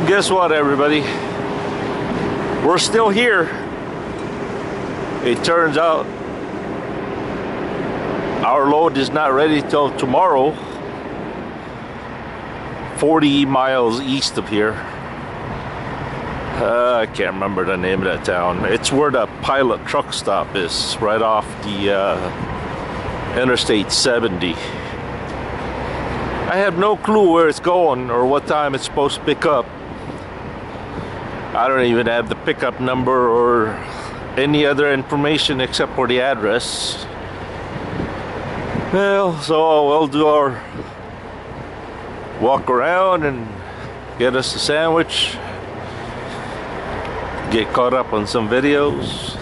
Well, guess what, everybody? We're still here. It turns out our load is not ready till tomorrow, 40 miles east of here. I can't remember the name of that town. It's where the Pilot truck stop is, right off the Interstate 70. I have no clue where it's going or what time it's supposed to pick up. I don't even have the pickup number or any other information except for the address. Well, so we'll do our walk around and get us a sandwich, get caught up on some videos.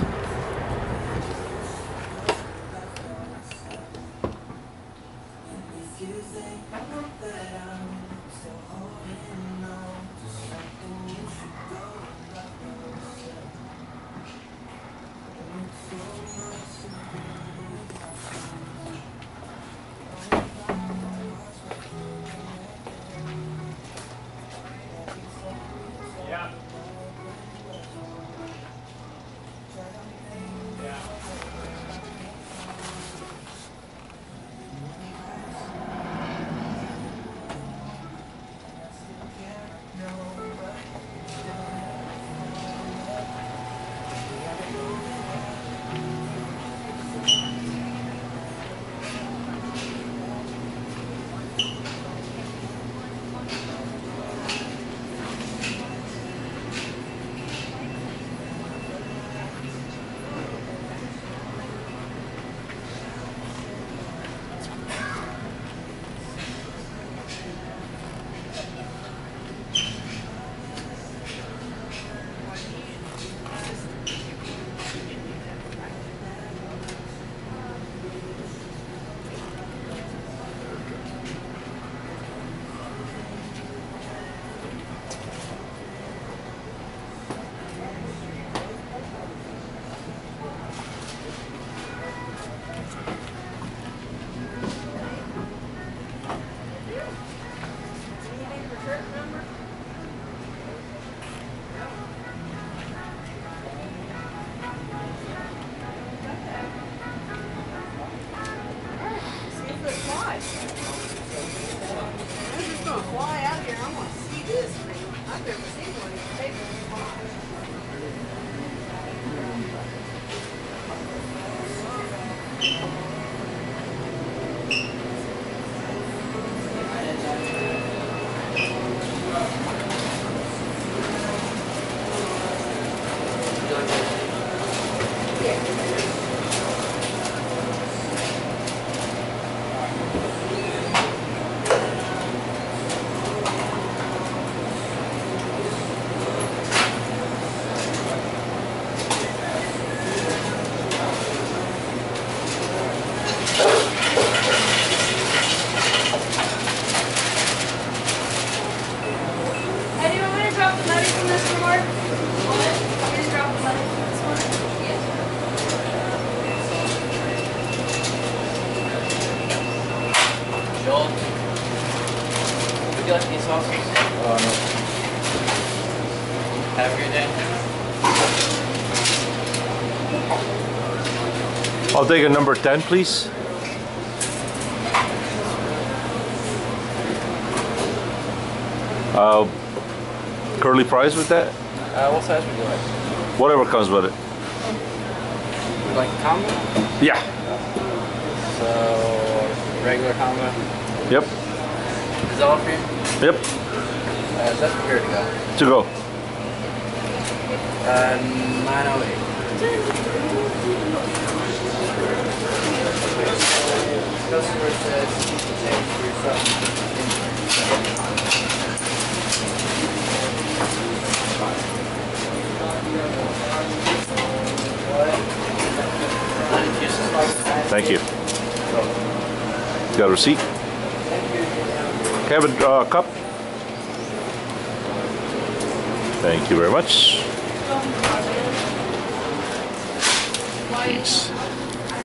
Fly out here. I want to see this thing. I've never seen one of these papers fly. Would you like any sauces? No. Have a good day. I'll take a number 10, please. Curly fries with that? What size would you like? Whatever comes with it. Would you like a combo? Yeah. So, regular combo? Yep. Is that all for you? Yep. Is that here to go? To go. 908. Customer says change for yourself. Thank you. Got a receipt? Have a cup? Thank you very much. Peace.